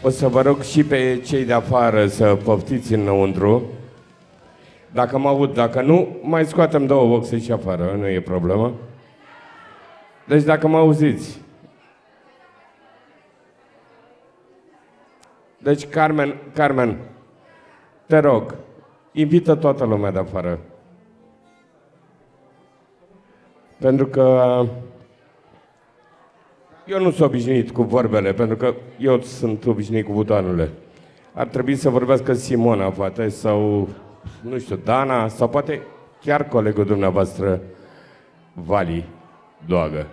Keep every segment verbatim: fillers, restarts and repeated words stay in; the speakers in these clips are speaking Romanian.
O să vă rog și pe cei de afară să poftiți înăuntru. Dacă mă aud, dacă nu, mai scoatem două boxe și afară, nu e problemă. Deci dacă mă auziți. Deci, Carmen, Carmen, te rog, invită toată lumea de afară. Pentru că eu nu sunt obișnuit cu vorbele, pentru că eu sunt obișnuit cu butoanele. Ar trebui să vorbească Simona, poate, sau, nu știu, Dana, sau poate chiar colegul dumneavoastră, Vali Doagă.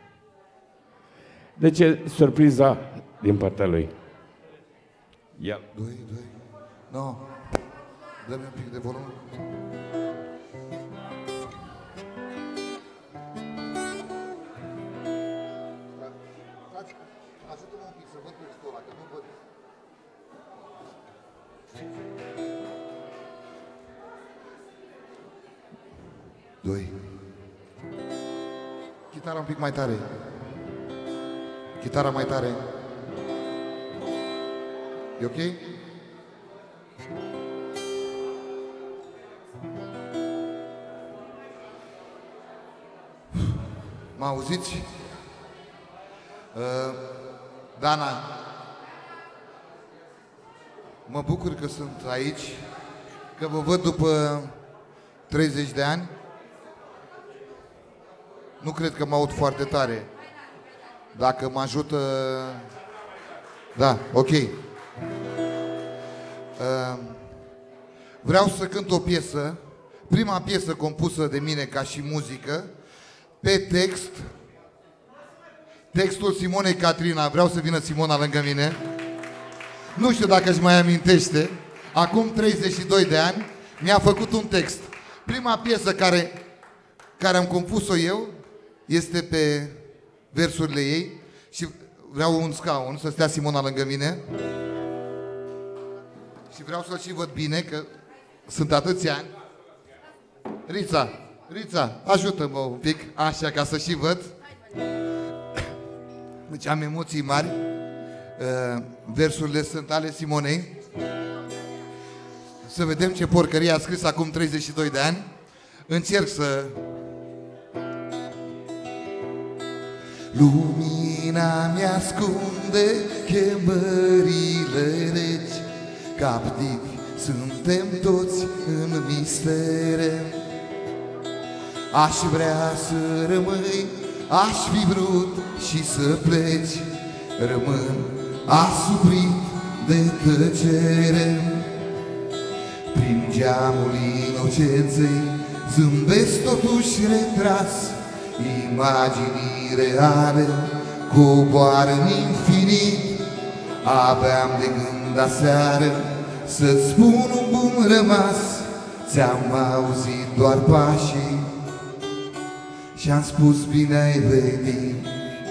Deci e surpriza din partea lui. Ia. Doi, doi. No. Dă-mi un pic de volum. Ajută-mă un pic să văd textul ăla, că nu văd. Doi. Chitara un pic mai tare. Chitara mai tare. E ok? Mă auziți? Uh, Dana, mă bucur că sunt aici, că vă văd după treizeci de ani. Nu cred că mă aud foarte tare. Dacă mă ajută... Da, ok. Uh, vreau să cânt o piesă, prima piesă compusă de mine ca și muzică, pe text, textul Simonei Catrina. Vreau să vină Simona lângă mine. Nu știu dacă își mai amintește. Acum treizeci și doi de ani mi-a făcut un text. Prima piesă care, care am compus-o eu este pe versurile ei și vreau un scaun să stea Simona lângă mine. Și vreau să-l și văd bine, că sunt atâția ani. Rița, Rița, ajută-mă un pic, așa, ca să și văd. Deci am emoții mari. Versurile sunt ale Simonei. Să vedem ce porcărie a scris acum treizeci și doi de ani. Încerc să... Lumina mi-ascunde chemările reci, captivi suntem toți în mistere. Aș vrea să rămâi, aș fi vrut și să pleci, rămân asuprit de tăcere. Prin geamul inocenței zâmbesc totuși retras, imaginii reale coboară în infinit. Aveam de gând aseară să-ți spun un bun rămas, ți-am auzit doar pașii și-am spus bine ai venit.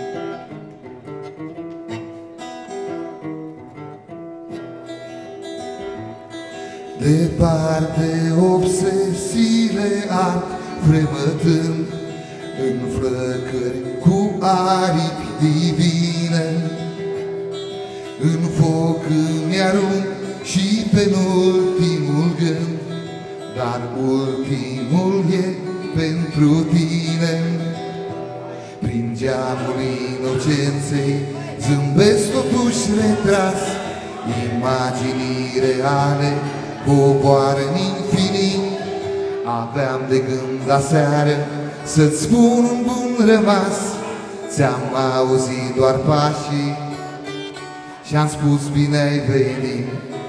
Departe obsesiile ard fremătând în flăcări cu aripi divine. În foc îmi arunc și penultimul gând, dar ultimul e pentru tine. Prin geamul inocenței zâmbesc totuși retras, imaginii reale coboară în infinit. Aveam de gând aseară să-ți spun un bun rămas, ți-am auzit doar pașii și-am spus bine ai venit.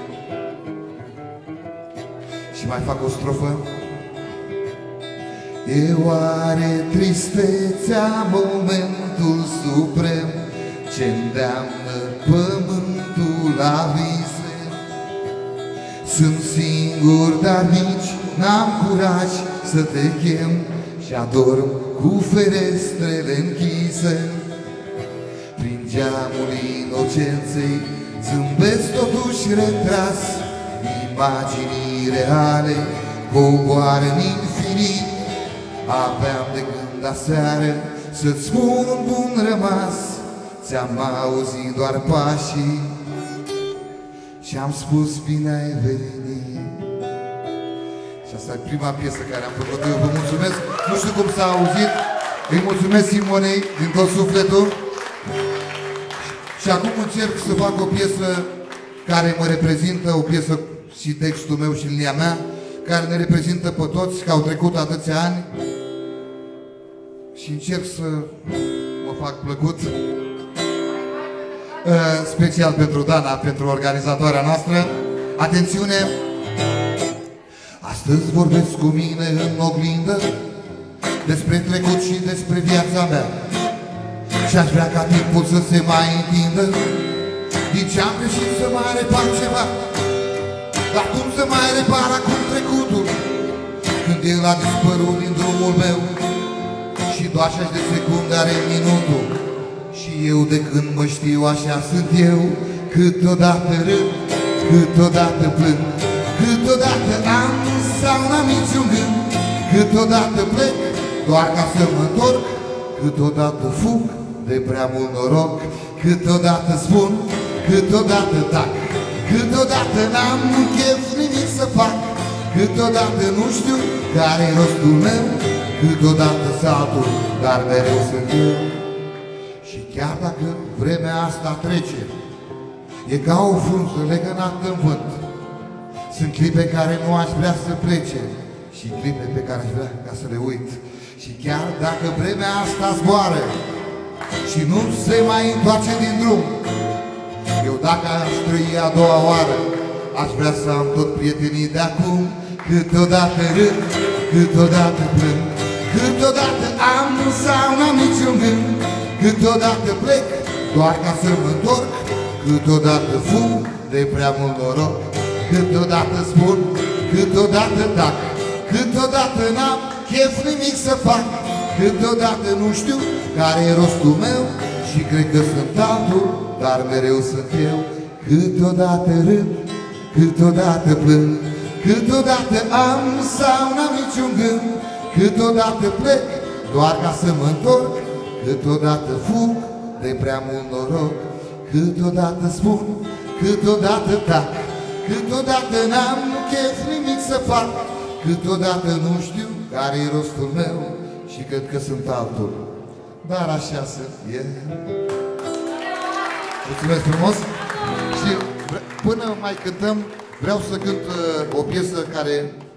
Și mai fac o strofă. E oare tristețea momentul suprem ce îndeamnă pământul la vise? Sunt singur, dar nici n-am curaj să te chem și adorm cu ferestrele închise. Prin geamul inocenței zâmbesc totuși retras, imaginii reale coboară în infinit. Aveam de gând aseară să-ți spun un bun rămas, ți-am auzit doar pașii Și-am spus bine ai venit. Și asta e prima piesă care am făcut-o. Eu vă mulțumesc. Nu știu cum s-a auzit. Îi mulțumesc Simonei din tot sufletul. Și acum încerc să fac o piesă care mă reprezintă, o piesă și textul meu și linia mea, care ne reprezintă pe toți, că au trecut atâția ani. Și încerc să mă fac plăcut. Special pentru Dana, pentru organizatoarea noastră. Atențiune! Astăzi vorbesc cu mine în oglindă despre trecut și despre viața mea. Și-aș vrea ca timpul să se mai întindă. Din ce-am greșit să mai repar ceva. Dar cum să mai repar acum trecutul, când el a dispărut din drumul meu și doar șaizeci de secunde are minutul. Și eu de când mă știu așa sunt eu, câteodată râd, câteodată plâng, câteodată am sau n-am niciun gând, câteodată plec doar ca să mă întorc, câteodată fug de prea mult noroc, câteodată spun, câteodată tac, câteodată n-am chef nimic să fac, câteodată nu știu care-i rostul meu, câteodată saltul, dar mereu sunt eu. Și chiar dacă vremea asta trece, e ca o frunză legănată în vânt. Sunt clipe care nu aș vrea să plece și clipe pe care aș vrea ca să le uit. Și chiar dacă vremea asta zboară și nu se mai întoarce din drum, eu dacă aș trăi a doua oară, aș vrea să am tot prietenii de acum. Câteodată râd, câteodată plâng, câteodată am sau n-am niciun gând, câteodată plec doar ca să mă întorc, câteodată fug de prea mult noroc, câteodată spun, câteodată tac, câteodată n-am chef nimic să fac, câteodată nu știu care-i rostul meu și cred că sunt altul, dar mereu sunt eu. Câteodată râd, câteodată plâng, câteodată am sau n-am niciun gând, câteodată plec doar ca să mă întorc, câteodată fug de prea mult noroc, câteodată spun, câteodată tac, câteodată n-am chef nimic să fac, câteodată nu știu care-i rostul meu și cred că sunt altul, dar așa sunt eu. Mulțumesc frumos! Și până mai cântăm, vreau să cânt uh, o piesă care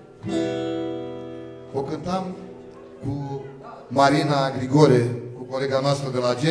o cântam cu Marina Grigore, cu colega noastră de la G.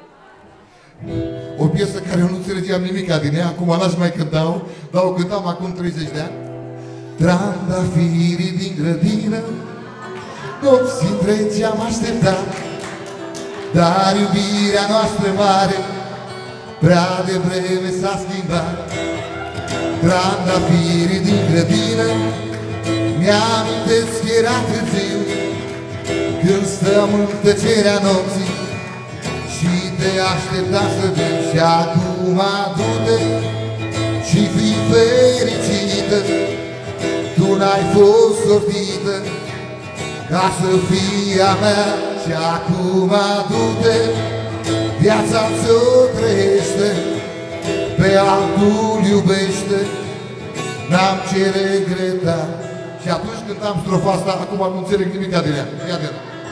O piesă care eu nu înțelegeam nimica din ea, acum n-aș mai cânta-o, dar o cântam acum treizeci de ani. Trandafirii din grădină, nopți întregi am așteptat, dar iubirea noastră mare prea devreme s-a schimbat. Trandafirii din grădină, mi-amintesc că era târziu, când stăm în tăcerea nopții și te așteptam să vii. Și acum du-te și fii fericită, tu n-ai fost sortită ca să fii a mea. Și acum du-te, viața ți-o trăiește, pe altul iubește, n-am ce regreta. Și atunci când am strofa asta, acum nu înțeleg nimica din ea. Ia-te.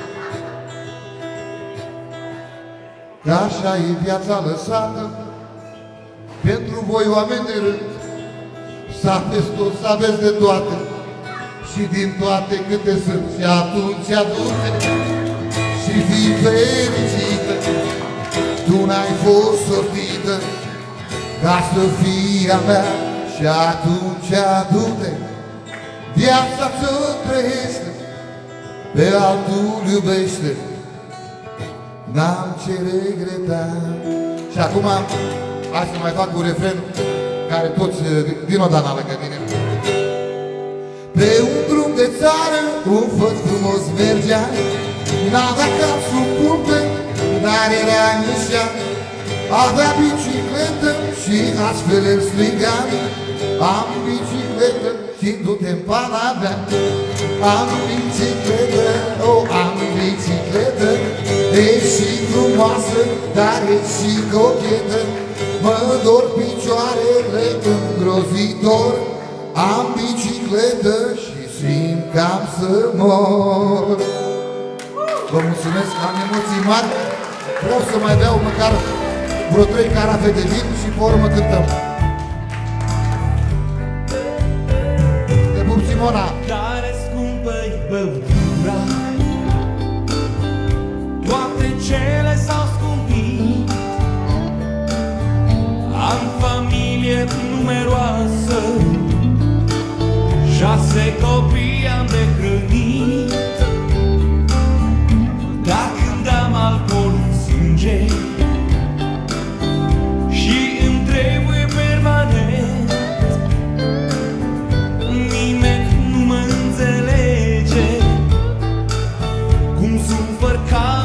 Că așa e viața lăsată pentru voi oameni de rând, să aveți tot, să aveți de toate și din toate câte sunt. Și atunci adu-te și fii fericită, tu n-ai fost sortită ca să fii a mea. Și atunci adu-te, viața ți-o trăiește, pe altul iubește, n-am ce regreta. Și acum, hai să mai fac un refren care toți, din o Dana lângă mine. Pe un drum de țară, un făt frumos mergea, n-avea cap sub punte, dar era înșea, avea bicicletă și astfel îl striga: am bicicletă și du-te în pana mea. Am bicicletă, oh, am bicicletă, e și frumoasă, dar e și cochetă. Mă dor picioarele îngrozitor, am bicicletă și simt că am să mor. Vă mulțumesc, am emoții mari. Vreau să mai beau măcar vreo trei carafe de vin și pe urmă cântăm. Te pup, Simona! Care scumpă-i băutura, toate cele s-au scumpit. Am familie numeroasă, șase copii am de hrănit. Dar când am alcool în sânge și îmi trebuie permanent, nimeni nu mă înțelege cum sufăr ca